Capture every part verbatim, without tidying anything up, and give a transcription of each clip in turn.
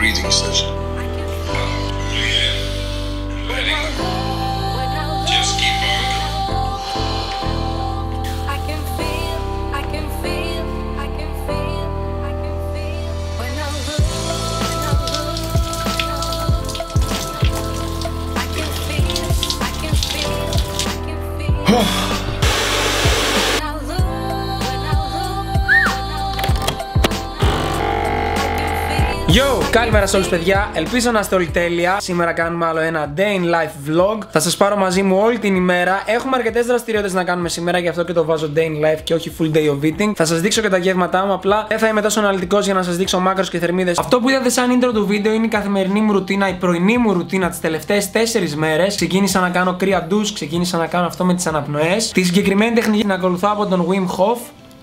breathing session. Yo, καλημέρα σε όλους παιδιά, ελπίζω να είστε όλοι τέλεια. Σήμερα κάνουμε άλλο ένα day in life vlog. Θα σας πάρω μαζί μου όλη την ημέρα. Έχουμε αρκετές δραστηριότητες να κάνουμε σήμερα, γι' αυτό και το βάζω day in life και όχι full day of eating. Θα σας δείξω και τα γεύματά μου, απλά δεν θα είμαι τόσο αναλυτικός για να σας δείξω μάκρος και θερμίδες. Αυτό που είδατε σαν intro του βίντεο είναι η καθημερινή μου ρουτίνα, η πρωινή μου ρουτίνα τις τελευταίες τέσσερις μέρες. Ξεκίνησα να κάνω κρύα ντους, ξεκίνησα να κάνω αυτό με τις αναπνοές. Τη συγκεκριμένη τεχνική την ακολουθώ από τον Wim Hof.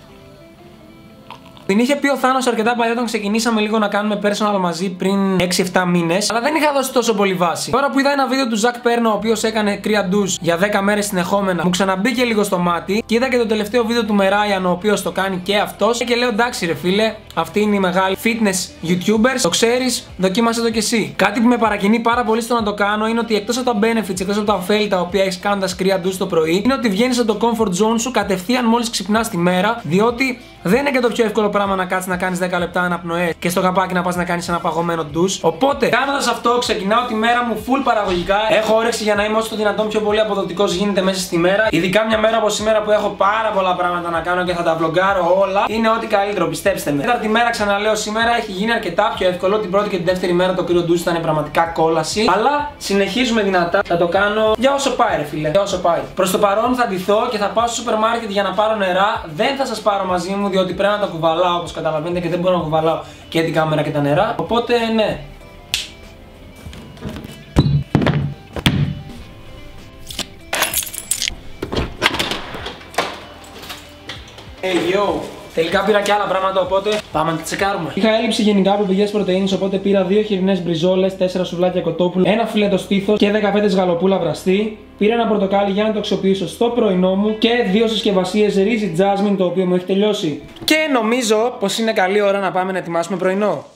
Την είχε πει ο Θάνος αρκετά παλιά όταν ξεκινήσαμε λίγο να κάνουμε personal μαζί πριν έξι εφτά μήνες, αλλά δεν είχα δώσει τόσο πολύ βάση. Τώρα που είδα ένα βίντεο του Ζακ Πέρνο, ο οποίος έκανε κρύα ντους για δέκα μέρες συνεχόμενα, μου ξαναμπήκε λίγο στο μάτι και είδα και το τελευταίο βίντεο του Μεράιαν, ο οποίος το κάνει και αυτός. Και λέω εντάξει, ρε φίλε, αυτή είναι η μεγάλη fitness YouTubers. Το ξέρεις, δοκίμασε το κι εσύ. Κάτι που με παρακινεί πάρα πολύ στο να το κάνω είναι ότι εκτός από τα benefits, εκτός από τα ωφέλη τα οποία έχεις κάνοντας κρύα ντους το πρωί, είναι ότι βγαίνεις από το comfort zone σου κατευθείαν μόλις ξυπνάς τη μέρα, διότι δεν είναι και το πιο εύκολο πράγμα να κάτσεις να κάνεις δέκα λεπτά αναπνοές και στο καπάκι να πας να κάνεις ένα παγωμένο ντους. Οπότε, κάνοντας αυτό, ξεκινάω τη μέρα μου full παραγωγικά. Έχω όρεξη για να είμαι όσο το δυνατόν πιο πολύ αποδοτικός γίνεται μέσα στη μέρα. Ειδικά μια μέρα όπως σήμερα που έχω πάρα πολλά πράγματα να κάνω και θα τα vloggάρω όλα. Είναι ό,τι καλύτερο, πιστέψτε με. Τέταρτη μέρα, ξαναλέω, σήμερα έχει γίνει αρκετά πιο εύκολο. Την πρώτη και την δεύτερη μέρα το κρύο ντους ήταν πραγματικά κόλαση. Αλλά συνεχίζουμε δυνατά. Θα το κάνω για όσο πάει, ρε φίλε. Για όσο πάει. Προς το παρόν θα ντυθώ και θα πάω στο σούπερ μάρκετ για να πάρω νερά. Δεν θα σας πάρω μαζί μου, διότι πρέπει να τα κουβαλάω όπως καταλαβαίνετε και δεν μπορώ να κουβαλάω και την κάμερα και τα νερά. Οπότε ναι. Hey yo. Τελικά πήρα και άλλα πράγματα, οπότε πάμε να τα τσεκάρουμε. Είχα έλλειψη γενικά από πηγές πρωτεΐνης, οπότε πήρα δύο χοιρινές μπριζόλες, τέσσερα σουβλάκια κοτόπουλο, ένα φιλέτο στήθος και δέκα φέτες γαλοπούλα βραστή. Πήρα ένα πορτοκάλι για να το αξιοποιήσω στο πρωινό μου και δύο συσκευασίες ρύζι τζάσμιν, το οποίο μου έχει τελειώσει. Και νομίζω πως είναι καλή ώρα να πάμε να ετοιμάσουμε πρωινό.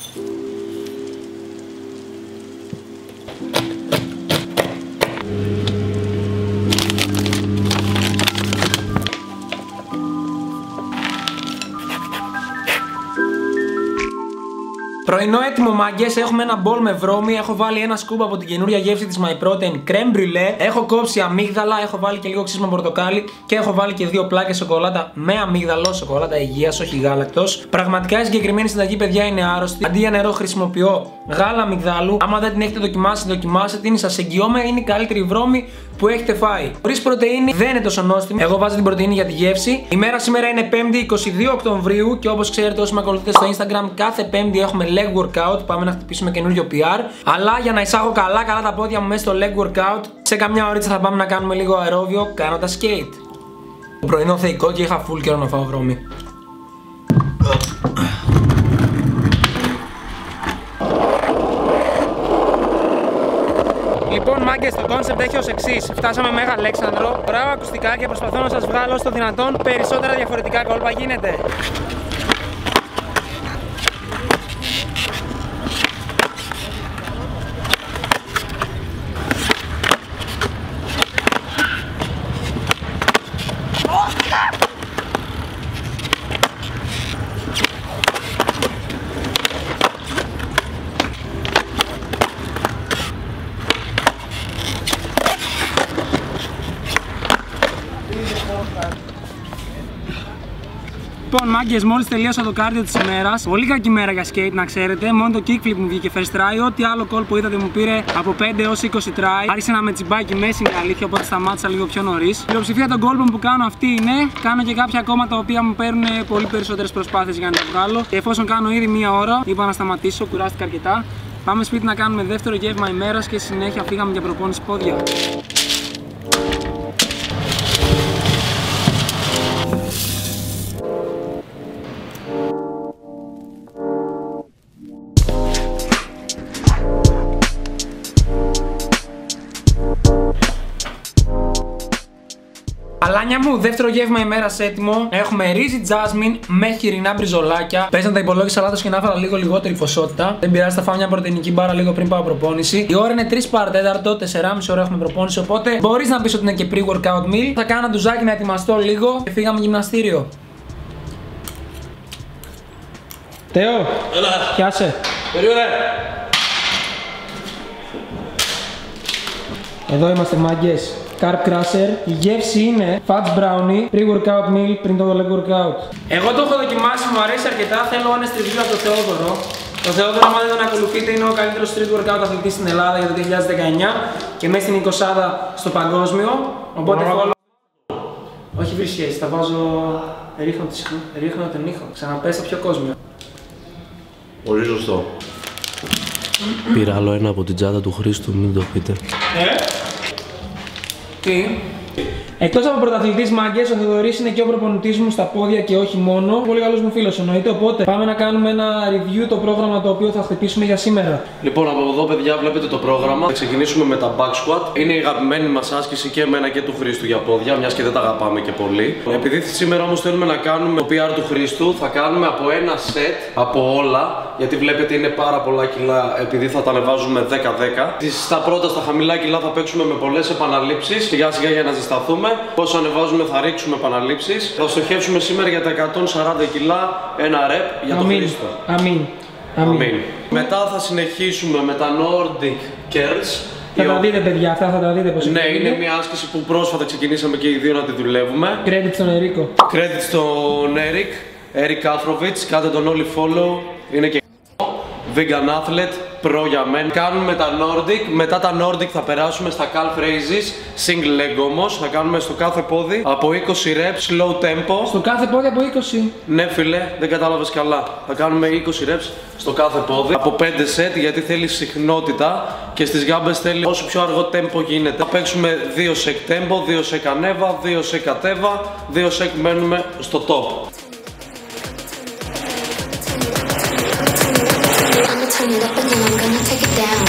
Πρωινό έτοιμο, μάγκες. Έχουμε ένα μπολ με βρώμη. Έχω βάλει ένα σκουπ από την καινούρια γεύση της My Protein crème brûlée. Έχω κόψει αμύγδαλα. Έχω βάλει και λίγο ξύσμα πορτοκάλι. Και έχω βάλει και δύο πλάκες σοκολάτα με αμύγδαλο. Σοκολάτα υγείας, όχι γάλακτος. Πραγματικά η συγκεκριμένη συνταγή, παιδιά, είναι άρρωστη. Αντί για νερό, χρησιμοποιώ γάλα αμυγδάλου. Άμα δεν την έχετε δοκιμάσει, δοκιμάστε την. Σας εγγυώμαι, είναι η καλύτερη βρώμη που έχετε φάει. Χωρίς πρωτεΐνη δεν είναι τόσο νόστιμη. Εγώ βάζω την πρωτεΐνη για τη γεύση. Η μέρα σήμερα είναι πέμπτη, είκοσι δύο Οκτωβρίου. Και όπως ξέρετε, όσοι με ακολουθείτε στο Instagram, κάθε Πέμπτη έχουμε leg workout. Πάμε να χτυπήσουμε καινούριο πι αρ. Αλλά για να εισάγω καλά καλά τα πόδια μου μέσα στο leg workout, σε καμιά ωρίτσα θα πάμε να κάνουμε λίγο αερόβιο κάνοντας skate. Το πρωινό θεϊκό και είχα full καιρό να φάω βρώμη. Λοιπόν, μάγκες, το concept έχει ως εξής. Φτάσαμε Μέγα Αλέξανδρο, φοράω ακουστικά και προσπαθώ να σας βγάλω στο δυνατόν περισσότερα διαφορετικά κόλπα γίνεται. Λοιπόν, μάγκες, μόλις τελείωσα το κάρδιο της ημέρας. Πολύ κακή μέρα για skate, να ξέρετε. Μόνο το kickflip μου βγήκε first try. Ό,τι άλλο κόλπο είδατε μου πήρε από πέντε έως είκοσι try. Άρχισε να με τσιμπάει και μέση, είναι αλήθεια, οπότε σταμάτησα λίγο πιο νωρίς. Η πλειοψηφία των κόλπων που κάνω αυτή είναι. Κάνω και κάποια ακόμα τα οποία μου παίρνουν πολύ περισσότερες προσπάθειες για να τα βγάλω. Και εφόσον κάνω ήδη μία ώρα, είπα να σταματήσω, κουράστηκα αρκετά. Πάμε σπίτι να κάνουμε δεύτερο γεύμα ημέρας και συνέχεια φύγαμε για προπόνηση πόδια. Αλάνια μου, δεύτερο γεύμα ημέρας έτοιμο. Έχουμε ρύζι τζάσμιν με χοιρινά μπριζολάκια. Πες να τα υπολόγισα λάθος και να έφερα λίγο λιγότερη ποσότητα. Δεν πειράζει, θα φάω μια πρωτεϊνική μπάρα λίγο πριν πάω προπόνηση. Η ώρα είναι τρεις παρά τέταρτο, τεσσεράμισι ώρα έχουμε προπόνηση. Οπότε μπορεί να πει ότι είναι και pre-workout meal. Θα κάνω ένα ντουζάκι να ετοιμαστώ λίγο και φύγαμε γυμναστήριο. Τέο, έλα. πιάσε. Περίμενε. Εδώ είμαστε μάγκες. Carb Crusher. Η γεύση είναι Fats Brownie, pre-workout meal πριν το leg workout. Εγώ το έχω δοκιμάσει, μου αρέσει αρκετά. Θέλω honest review από τον Θεόδωρο. Ο Θεόδωρο, άμα δεν τον ακολουθείτε, είναι ο καλύτερος street workout αθλητής στην Ελλάδα για το δύο χιλιάδες δεκαεννιά και μέσα στην εικοσάδα στο παγκόσμιο. Οπότε follow. Όχι βρει σχέση, θα βάζω. Ρίχνω, ρίχνω τον ήχο. Ξαναπες στο πιο κόσμο. Πολύ σωστό. Πήρα άλλο ένα από την τσάντα του Χρήστου, μην το πείτε. Ε? Τι? Εκτός από πρωταθλητής μάγκες, ο Θεοδωρής είναι και ο προπονητής μου στα πόδια και όχι μόνο. Πολύ καλός μου φίλος εννοείται. Οπότε πάμε να κάνουμε ένα review το πρόγραμμα το οποίο θα χτυπήσουμε για σήμερα. Λοιπόν, από εδώ, παιδιά, βλέπετε το πρόγραμμα. Θα ξεκινήσουμε με τα back squat. Είναι η αγαπημένη μας άσκηση και εμένα και του Χρήστου για πόδια, μιας και δεν τα αγαπάμε και πολύ. Επειδή σήμερα όμως θέλουμε να κάνουμε το πι αρ του Χρήστου, θα κάνουμε από ένα set από όλα. Γιατί βλέπετε είναι πάρα πολλά κιλά, επειδή θα τα ανεβάζουμε δέκα δέκα. Στα πρώτα, στα χαμηλά κιλά θα παίξουμε με πολλές επαναλήψεις. Σιγά σιγά για να ζεσταθούμε. Όσο ανεβάζουμε θα ρίξουμε επαναλήψεις. Θα στοχεύσουμε σήμερα για τα εκατόν σαράντα κιλά ένα rep για τον Χρήστο. Αμήν. Αμήν. Αμήν. Μετά θα συνεχίσουμε με τα Nordic Curls. Θα τα δείτε, παιδιά, αυτά θα τα δείτε πως ναι, είναι. Είναι μια άσκηση που πρόσφατα ξεκινήσαμε και οι δύο να τη δουλεύουμε. Credit στον Ερίκο. Credit στον Eric, Eric Kathrovitz, κάντε τον όλοι follow. Είναι και vegan athlete, προ για μένα. Κάνουμε τα Nordic, μετά τα Nordic θα περάσουμε στα calf raises, single leg όμως. Θα κάνουμε στο κάθε πόδι από είκοσι reps, slow tempo. Στο κάθε πόδι από είκοσι. Ναι φίλε, δεν κατάλαβες καλά. Θα κάνουμε είκοσι reps στο κάθε πόδι από πέντε set γιατί θέλει συχνότητα και στις γάμπες θέλει όσο πιο αργό tempo γίνεται. Θα παίξουμε δύο sec tempo, δύο sec ανέβα, δύο sec κατέβα, δύο sec μένουμε στο top. Turn it up and then I'm gonna take it down.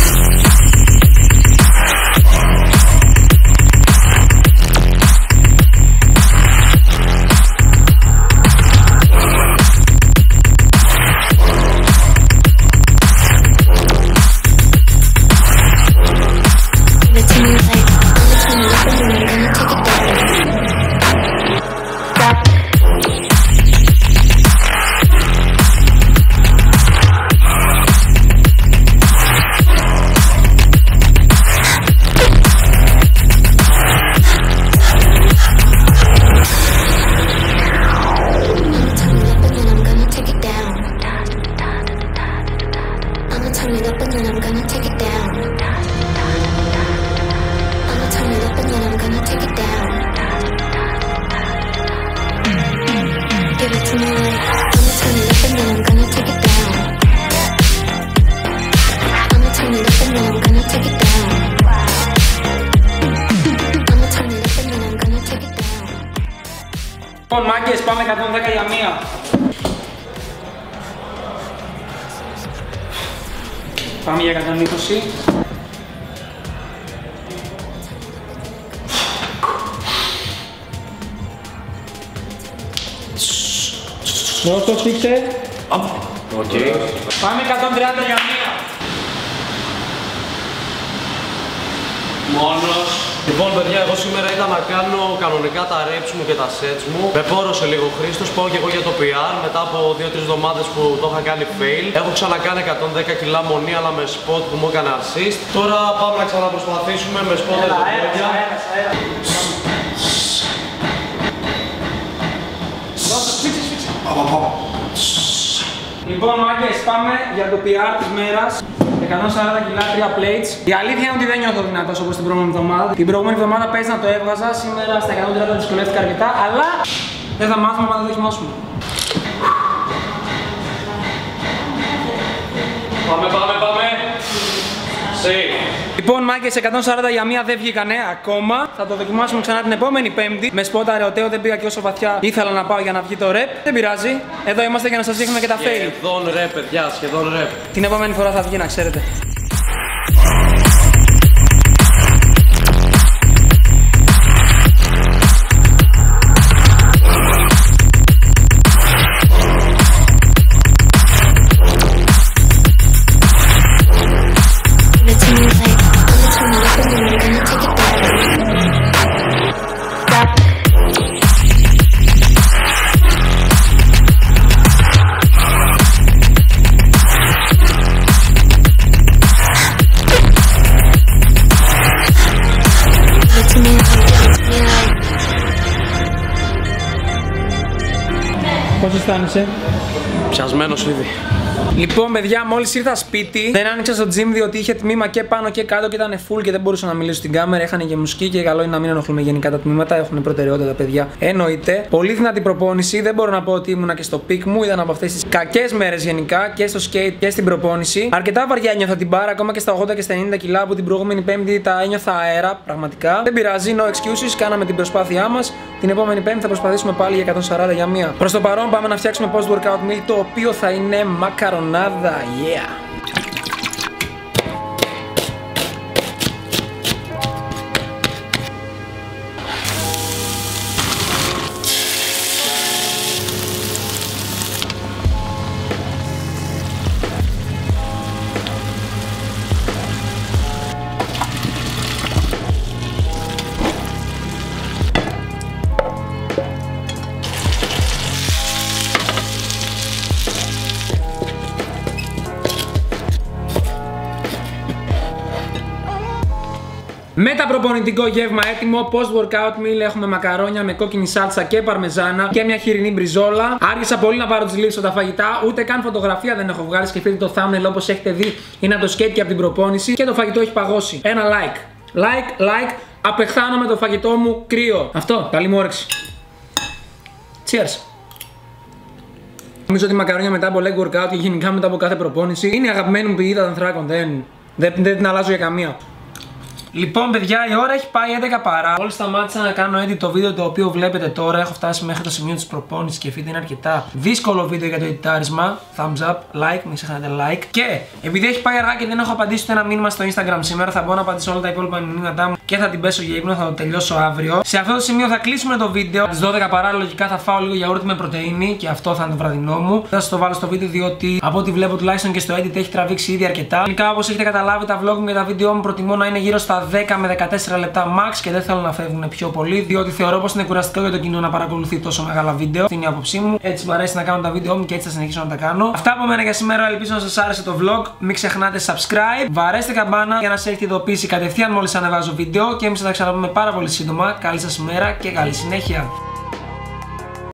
Give it to me like I'ma turn it up and then I'm gonna take it down. Λοιπόν, μάγκες, πάμε εκατόν δέκα για μία. Πάμε για εκατόν είκοσι. Δώστο, σφίξε. Οκ. Πάμε εκατόν τριάντα για μία. Μόνος. Λοιπόν, παιδιά, εγώ σήμερα ήταν να κάνω κανονικά τα reps μου και τα sets μου. Με πόρωσε λίγο ο Χρήστος, πάω και εγώ για το πι αρ μετά από δύο τρεις εβδομάδες που το είχα κάνει fail. Έχω ξανακάνει εκατόν δέκα κιλά μονή, αλλά με spot που μου έκανε assist. Τώρα πάμε να ξαναπροσπαθήσουμε με spot τα πόδια. Λοιπόν, μάγκες, πάμε για το πι αρ της μέρας. εκατόν σαράντα κιλά, τρία plates. Η αλήθεια είναι ότι δεν νιώθω δυνατός όπως την προηγούμενη εβδομάδα. Την προηγούμενη εβδομάδα παίζει να το έβγαζα. Σήμερα στα εκατόν τριάντα δυσκολεύτηκα αρκετά, αλλά δεν θα μάθουμε να το δοκιμάσουμε. Πάμε, πάμε, πάμε. Safe. Λοιπόν, μάγκες, εκατόν σαράντα για μία δεν βγήκανε ακόμα. Θα το δοκιμάσουμε ξανά την επόμενη Πέμπτη. Με σπότα αραιοτέο δεν πήγα και όσο βαθιά ήθελα να πάω για να βγει το rep. Δεν πειράζει. Εδώ είμαστε για να σας δείχνουμε και τα fail. Σχεδόν rep, παιδιά, σχεδόν rep. Την επόμενη φορά θα βγει, να ξέρετε. αισθάνεσαι? Πιασμένος ήδη. Λοιπόν, παιδιά, μόλις ήρθα σπίτι, δεν άνοιξα στο gym διότι είχε τμήμα και πάνω και κάτω και ήταν full και δεν μπορούσα να μιλήσω στην κάμερα. Είχαν και μουσική και καλό είναι να μην ενοχλούμε γενικά τα τμήματα. Έχουν προτεραιότητα τα παιδιά. Εννοείται. Πολύ δυνατή προπόνηση. Δεν μπορώ να πω ότι ήμουνα και στο πικ μου. Ήταν από αυτές τις κακές μέρες γενικά και στο skate και στην προπόνηση. Αρκετά βαριά ένιωθα την μπάρα, ακόμα και στα ογδόντα και στα ενενήντα κιλά που την προηγούμενη Πέμπτη τα ένιωθα αέρα. Πραγματικά. Δεν πειράζει, no excuses. Κάναμε την προσπάθειά μας. Την επόμενη Πέμπτη θα προσπαθήσουμε πάλι για εκατόν σαράντα για μία. Προς το παρόν πάμε να φτιάξουμε post workout meal, το οποίο θα είναι μακαρονάδα. Yeah! Μεταπροπονητικό γεύμα έτοιμο, post workout meal. Έχουμε μακαρόνια με κόκκινη σάλτσα και παρμεζάνα και μια χοιρινή μπριζόλα. Άργησα πολύ να πάρω τις λύσεις από τα φαγητά, ούτε καν φωτογραφία δεν έχω βγάλει. Σκεφτείτε το thumbnail όπως έχετε δει, είναι από το skate και από την προπόνηση. Και το φαγητό έχει παγώσει. Ένα like. Like, like. Απεχθάνω το φαγητό μου κρύο. Αυτό, καλή μου όρεξη. Cheers. Νομίζω ότι η μακαρόνια μετά από leg workout και γενικά μετά από κάθε προπόνηση είναι η αγαπημένη μου πηγή ανθράκων. Δεν, δεν, δεν την αλλάζω για καμία. Λοιπόν, παιδιά, η ώρα έχει πάει έντεκα παρά. Μόλις σταμάτησα να κάνω edit το βίντεο το οποίο βλέπετε τώρα. Έχω φτάσει μέχρι το σημείο της προπόνησης και φύγει είναι αρκετά δύσκολο βίντεο για το editaρισμα. Thumbs up, like, μην ξεχνάτε like. Και επειδή έχει πάει αργά και δεν έχω απαντήσει ούτε ένα μήνυμα στο Instagram σήμερα, θα μπορώ να απαντήσω όλα τα υπόλοιπα μηνύματά μου και θα την πέσω για ύπνο, θα το τελειώσω αύριο. Σε αυτό το σημείο θα κλείσουμε το βίντεο. Στις δώδεκα παρά λογικά θα φάω λίγο γιαούρτι με πρωτεΐνη και αυτό θα είναι το βραδινό μου. Θα σας το βάλω στο βίντεο διότι από ό,τι βλέπω τουλάχιστον και στο edit έχει τραβήξει ήδη αρκετά. Γενικά, όπως έχετε καταλάβει, τα vlog μου και τα βίντεο μου προτιμώ να είναι γύρω στα δέκα με δεκατέσσερα λεπτά max και δεν θέλω να φεύγουν πιο πολύ, διότι θεωρώ πως είναι κουραστικό για το κοινό να παρακολουθεί τόσο μεγάλα βίντεο. Αυτή είναι η άποψή μου. Έτσι μου αρέσει να κάνω τα βίντεο μου και έτσι θα συνεχίσω να τα κάνω. Αυτά από μένα για σήμερα. Ελπίζω να σας άρεσε το vlog. Μην ξεχνάτε subscribe, βαρέστε καμπάνα για να σε έχει ειδοποίηση κατευθείαν μόλις ανεβάζω βίντεο. Και εμείς θα τα ξαναπούμε πάρα πολύ σύντομα. Καλή σας ημέρα και καλή συνέχεια.